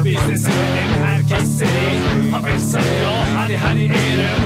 Biz de sevelim herkes seni. Hafif sarıyor hadi eğrim.